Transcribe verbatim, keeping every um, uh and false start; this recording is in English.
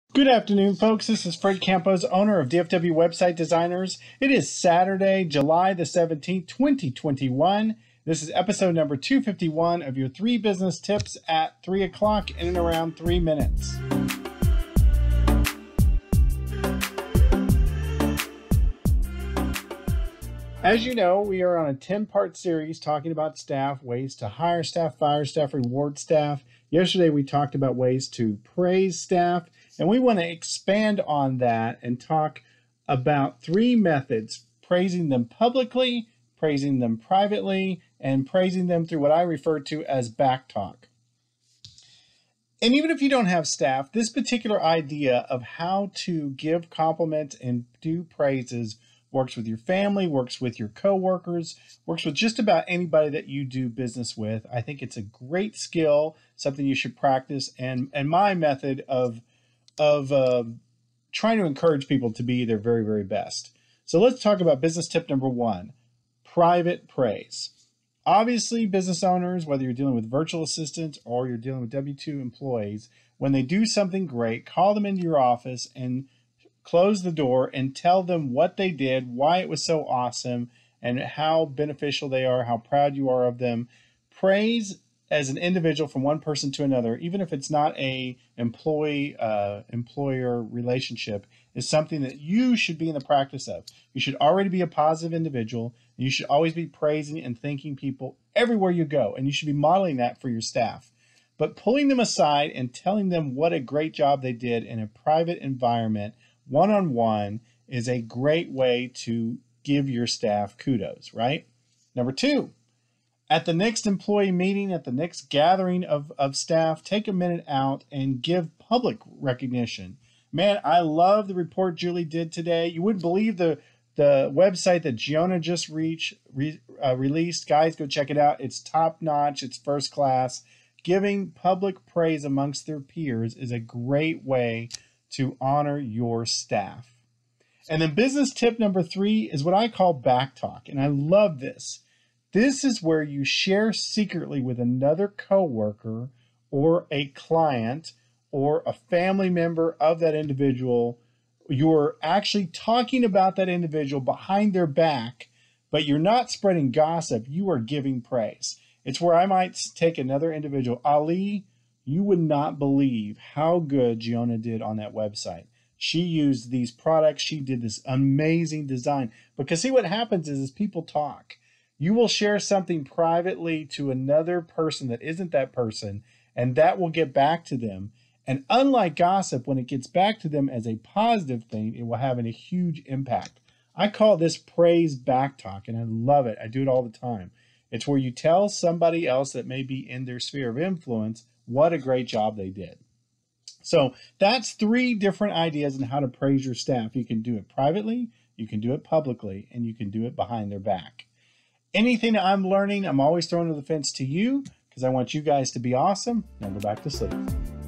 Good afternoon, folks. This is Fred Campos, owner of D F W Website Designers. It is Saturday, July the seventeenth, twenty twenty-one. This is episode number two fifty-one of your three business tips at three o'clock in and around three minutes. As you know, we are on a ten-part series talking about staff, ways to hire staff, fire staff, reward staff. Yesterday, we talked about ways to praise staff, and we want to expand on that and talk about three methods: praising them publicly, praising them privately, and praising them through what I refer to as back talk. And even if you don't have staff, this particular idea of how to give compliments and do praises works with your family, works with your coworkers, works with just about anybody that you do business with. I think it's a great skill, something you should practice, and, and my method of, of uh, trying to encourage people to be their very, very best. So let's talk about business tip number one, private praise. Obviously, business owners, whether you're dealing with virtual assistants or you're dealing with W two employees, when they do something great, call them into your office and close the door and tell them what they did, why it was so awesome, and how beneficial they are, how proud you are of them. Praise as an individual from one person to another, even if it's not a employee uh, employer relationship, is something that you should be in the practice of. You should already be a positive individual, and you should always be praising and thanking people everywhere you go, and you should be modeling that for your staff. But pulling them aside and telling them what a great job they did in a private environment, one-on-one, is a great way to give your staff kudos, right? Number two, at the next employee meeting, at the next gathering of, of staff, take a minute out and give public recognition. Man, I love the report Julie did today. You wouldn't believe the, the website that Giona just reached, re, uh, released. Guys, go check it out. It's top-notch. It's first class. Giving public praise amongst their peers is a great way to honor your staff. And then business tip number three is what I call back talk. And I love this. This is where you share secretly with another coworker or a client or a family member of that individual. You're actually talking about that individual behind their back, but you're not spreading gossip. You are giving praise. It's where I might take another individual. Ali, you would not believe how good Giona did on that website. She used these products. She did this amazing design. Because see, what happens is, is people talk. You will share something privately to another person that isn't that person, and that will get back to them. And unlike gossip, when it gets back to them as a positive thing, it will have a huge impact. I call this praise back talk, and I love it. I do it all the time. It's where you tell somebody else that may be in their sphere of influence what a great job they did. So that's three different ideas on how to praise your staff. You can do it privately, you can do it publicly, and you can do it behind their back. Anything I'm learning, I'm always throwing to the fence to you because I want you guys to be awesome. Now go back to sleep.